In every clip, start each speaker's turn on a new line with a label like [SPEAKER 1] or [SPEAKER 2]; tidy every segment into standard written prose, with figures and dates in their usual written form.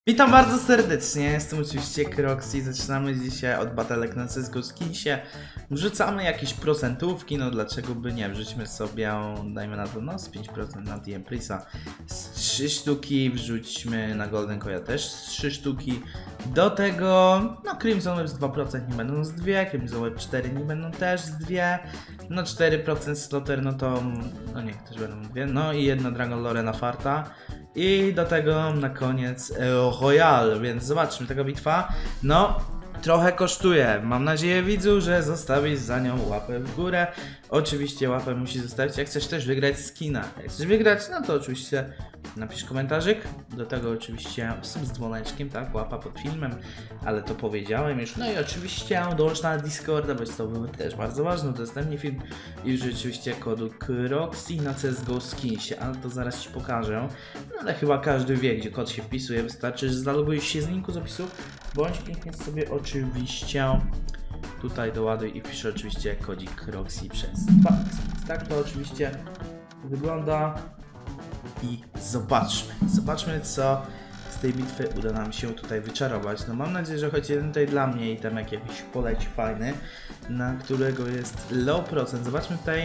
[SPEAKER 1] Witam bardzo serdecznie, jestem oczywiście Kroxy. Zaczynamy dzisiaj od batalek na CSGO Skinsie. Wrzucamy jakieś procentówki, no dlaczego by nie, wrzućmy sobie, dajmy na to, no z 5% na DM Prisa, z 3 sztuki, wrzućmy na Golden Koya też z 3 sztuki. Do tego, no Crimson Web z 2% nie będą z 2, Crimson Web 4 nie będą też z 2, no 4% Slaughter, no to, no niech też będą 2, no i jedna Dragon Lore na farta. I do tego na koniec Royal, więc zobaczmy, taka bitwa, no trochę kosztuje. Mam nadzieję, widzu, że zostawisz za nią łapę w górę. Oczywiście łapę musisz zostawić, jak chcesz też wygrać skina. Jak chcesz wygrać, no to oczywiście napisz komentarzyk. Do tego oczywiście sub z dzwoneczkiem, tak, łapa pod filmem, ale to powiedziałem już. No i oczywiście dołącz na Discorda, bo jest to też bardzo ważne, udostępnij film i rzeczywiście kodu Kroxy na CSGO Skinsie, ale to zaraz Ci pokażę. No ale chyba każdy wie, gdzie kod się wpisuje, wystarczy, że zalogujesz się z linku z opisu, bądź klikniesz sobie oczywiście tutaj doładuj i piszę oczywiście kodzik Kroxy przez Bank. Tak to oczywiście wygląda i zobaczmy co z tej bitwy uda nam się tutaj wyczarować. No mam nadzieję, że choć jeden tutaj dla mnie i tam jakiś poleci fajny, na którego jest low procent. Zobaczmy tutaj.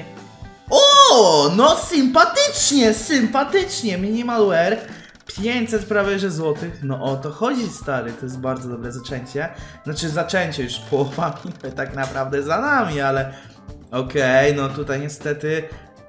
[SPEAKER 1] O, no sympatycznie, minimalware 500 prawie że złotych, no o to chodzi, stary, to jest bardzo dobre zaczęcie. Znaczy zaczęcie, już połowa bitwy tak naprawdę za nami, ale okej, no tutaj niestety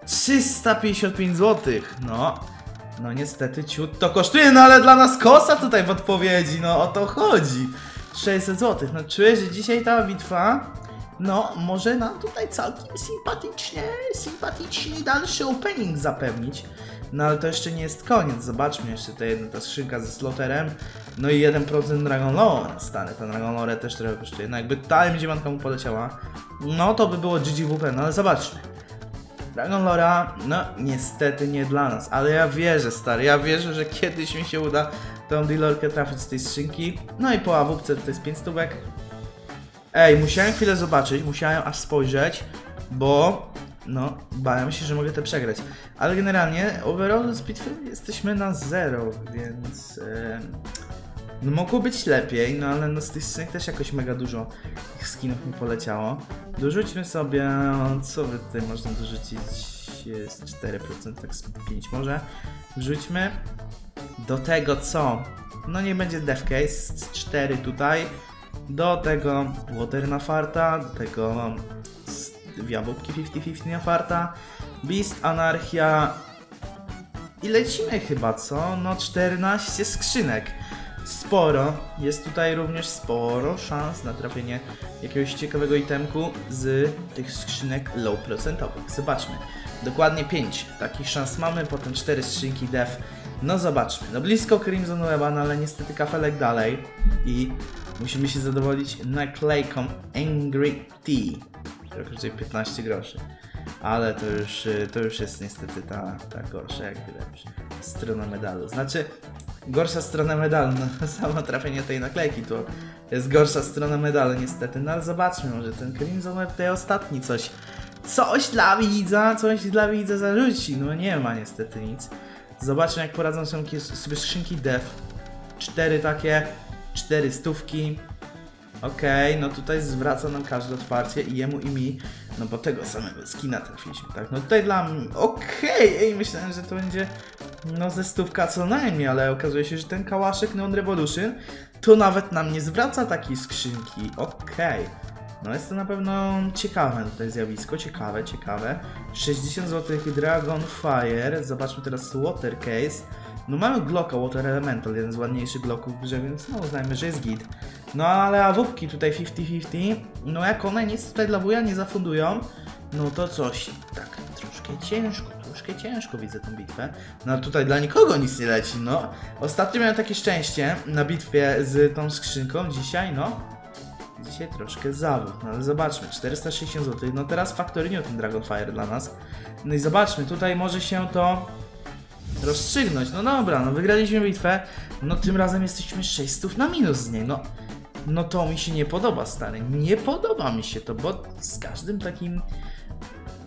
[SPEAKER 1] 355 złotych, no niestety ciut to kosztuje, no ale dla nas kosa tutaj w odpowiedzi, no o to chodzi. 600 złotych, no czuję, że dzisiaj ta bitwa, no może nam tutaj całkiem sympatycznie dalszy opening zapewnić. No ale to jeszcze nie jest koniec, zobaczmy jeszcze ta jedna ta skrzynka ze Slaughterem. No i 1% Dragon Lore, stary, ten Dragon Lore też trochę kosztuje. No jakby ta M9 mu poleciała, no to by było GGWP, no ale zobaczmy. Dragon Lora, no niestety nie dla nas, ale ja wierzę, stary, ja wierzę, że kiedyś mi się uda tą dealerkę trafić z tej skrzynki. No i po AWP to jest 5 stówek. Ej, musiałem chwilę zobaczyć, musiałem aż spojrzeć, bo no, bałem się, że mogę to przegrać. Ale generalnie, overall z bitwy jesteśmy na 0, więc no mogło być lepiej, no ale no z tych skrzynek też jakoś mega dużo tych skinów mi poleciało. Dorzućmy sobie, co by tutaj można dorzucić, jest 4%, tak z 5 może. Wrzućmy do tego co? No nie będzie Death Case, 4 tutaj. Do tego Water na farta, do tego jabłki 50-50 na farta, Beast, Anarchia i lecimy chyba, co? No 14 skrzynek. Sporo, jest tutaj również sporo szans na trafienie jakiegoś ciekawego itemku z tych skrzynek low procentowych. Zobaczmy, dokładnie 5 takich szans mamy, potem 4 skrzynki def. No zobaczmy, no blisko Crimson Weba, no ale niestety kafelek dalej i musimy się zadowolić naklejką Angry Tea, która kosztuje 15 groszy. Ale to już jest niestety ta gorsza, jakby lepsza strona medalu. Znaczy, gorsza strona medalu, no samo trafienie tej naklejki to jest gorsza strona medalu niestety. No ale zobaczmy, może ten Crimson Web tutaj ostatni coś dla widza zarzuci. No nie ma niestety nic. Zobaczmy jak poradzą sobie skrzynki def. 4 takie, 4 stówki. Okej, no tutaj zwraca nam każde otwarcie i jemu i mi, no bo tego samego skina trafiliśmy, tak? No tutaj dla mnie, okej, myślałem, że to będzie no ze stówka co najmniej, ale okazuje się, że ten kałaszek Neon Revolution to nawet nam nie zwraca takiej skrzynki, no jest to na pewno ciekawe tutaj zjawisko, ciekawe. 60 zł Dragon Fire, zobaczmy teraz Water Case. No mamy Glocka Water Elemental, jeden z ładniejszych Glocków w grze, więc no uznajmy, że jest git. No ale AWP tutaj 50-50, no jak one nic tutaj dla wuja nie zafundują, no to coś tak troszkę ciężko widzę tą bitwę. No tutaj dla nikogo nic nie leci, no. Ostatnio miałem takie szczęście na bitwie z tą skrzynką, dzisiaj dzisiaj troszkę zawód, no ale zobaczmy, 460 zł, no teraz faktorinio ten Dragonfire dla nas. No i zobaczmy, tutaj może się to rozstrzygnąć, no dobra, no wygraliśmy bitwę, no tym razem jesteśmy 600 na minus z niej, no to mi się nie podoba, stary, nie podoba mi się to, bo z każdym takim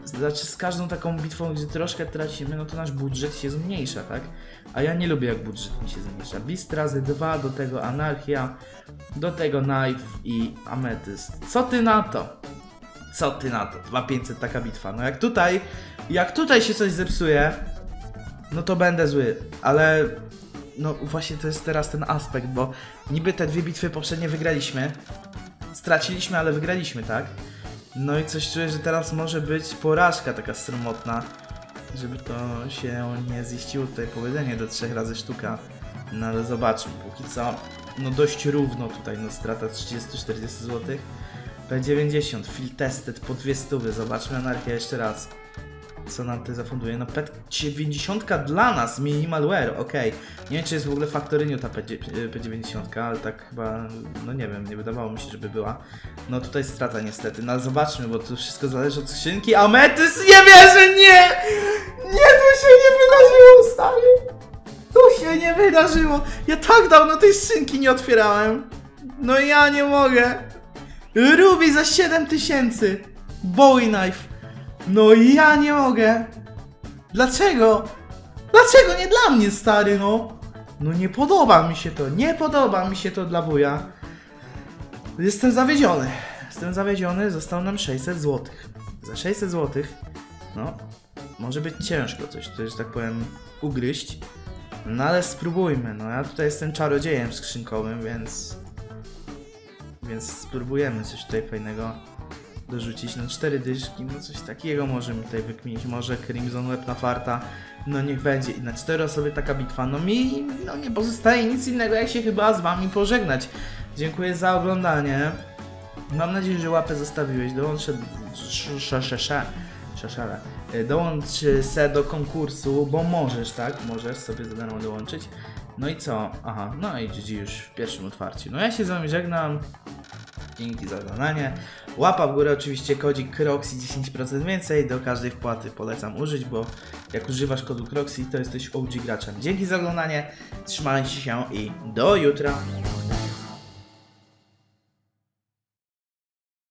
[SPEAKER 1] znaczy z każdą taką bitwą, gdzie troszkę tracimy, no to nasz budżet się zmniejsza, tak? A ja nie lubię, jak budżet mi się zmniejsza. Beast razy 2, do tego Anarchia, do tego Knife i Ametyst. Co ty na to? Co ty na to? 2500 taka bitwa. No jak tutaj się coś zepsuje, no to będę zły, ale no właśnie to jest teraz ten aspekt, bo niby te dwie bitwy poprzednie wygraliśmy, straciliśmy, ale wygraliśmy, tak? No i coś czuję, że teraz może być porażka taka sromotna, żeby to się nie ziściło tutaj powiedzenie do 3 razy sztuka. No ale zobaczmy, póki co, no dość równo tutaj, no strata 30-40 zł. P90, field tested po 200, zobaczmy Anarchię jeszcze raz. Co nam tutaj zafunduje? No P90 dla nas, minimal wear, okej. Nie wiem, czy jest w ogóle Factorinio ta P90, ale tak chyba, no nie wiem, nie wydawało mi się, żeby była. No tutaj strata niestety, no ale zobaczmy, bo to wszystko zależy od skrzynki. Ametys, nie wierzę, nie! Nie, to się nie wydarzyło, stary! To się nie wydarzyło! Ja tak dawno tej skrzynki nie otwierałem! No ja nie mogę! Ruby za 7000! Bowie knife! No ja nie mogę! Dlaczego? Dlaczego nie dla mnie, stary, no? No nie podoba mi się to, nie podoba mi się to dla wuja. Jestem zawiedziony, zostało nam 600 zł. Za 600 zł, no, może być ciężko coś tutaj, że tak powiem, ugryźć. No ale spróbujmy, no ja tutaj jestem czarodziejem skrzynkowym, więc spróbujemy coś tutaj fajnego dorzucić. No 4 dyszki, no coś takiego możemy tutaj wykminić, może Crimson Web na farta, no niech będzie. I na 4 osoby taka bitwa, no mi nie pozostaje nic innego jak się chyba z wami pożegnać. Dziękuję za oglądanie, mam nadzieję, że łapę zostawiłeś, dołącz se do konkursu, bo możesz, tak? Możesz sobie za darmo dołączyć. No i co? Aha, no i GG już w pierwszym otwarciu. No ja się z wami żegnam. Dzięki za oglądanie. Łapa w górę, oczywiście kodzik Croxy 10% więcej. Do każdej wpłaty polecam użyć, bo jak używasz kodu Croxy, to jesteś OG graczem. Dzięki za oglądanie, trzymajcie się i do jutra.